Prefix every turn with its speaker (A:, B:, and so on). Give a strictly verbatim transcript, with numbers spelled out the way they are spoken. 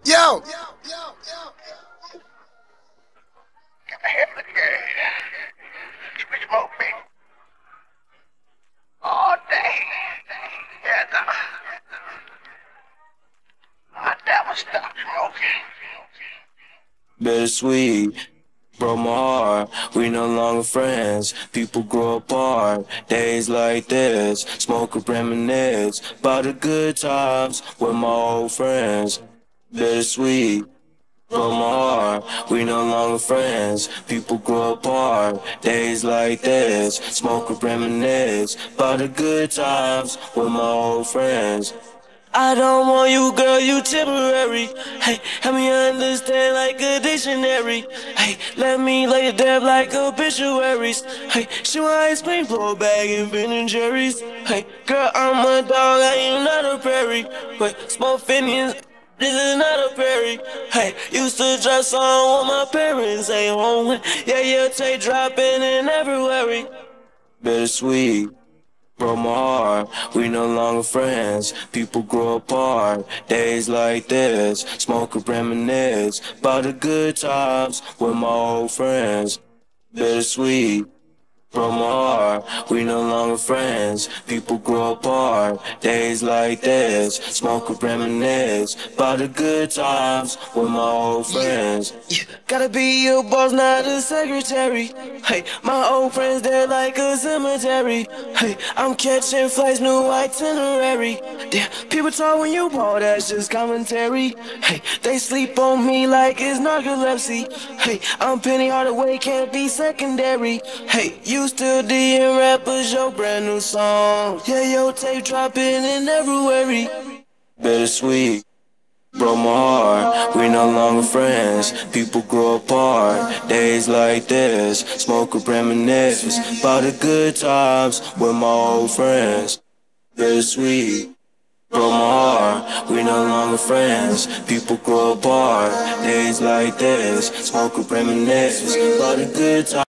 A: Yo!
B: Smoke me all day. Yeah, no. I never stop smoking.
C: Bittersweet, broke my heart. We no longer friends. People grow apart. Days like this, smoke and reminisce about the good times with my old friends. Bittersweet, broke my heart. We no longer friends. People grow apart. Days like this, smoke and reminisce about the good times with my old friends. I don't want you, girl, you temporary. Hey, help me understand like a dictionary. Hey, let me lay it down like obituaries. Hey, she want ice cream, blow bag and Ben and Jerry's. Hey, girl, I'm a dog, I am not a prairie. Wait, small Finians, this is not a prairie. Hey, used to dress on when my parents ain't home. Yeah, yeah, take dropping in February. Bittersweet, broke my heart. We no longer friends. People grow apart. Days like this, smoke and reminisce about the good times with my old friends. Bittersweet, broke my heart. We no longer friends. People grow apart. Days like this, smoke and reminisce about the good times with my old friends. Yeah, gotta be your boss, not a secretary. Hey, my old friends, they're like a cemetery. Hey, I'm catching flights, new itinerary. Damn, people talk when you ball, that's just commentary. Hey, they sleep on me like it's narcolepsy. Hey, I'm Penny Hardaway, can't be secondary. Hey, you still D M rappers, your brand new song. Yeah, your tape dropping in February. Bittersweet, broke my heart. We no longer friends. People grow apart. Days like this, smoke and reminisce about the good times with my old friends. Bittersweet, broke my heart. We no longer friends. People grow apart. Days like this, smoke and reminisce about the good times.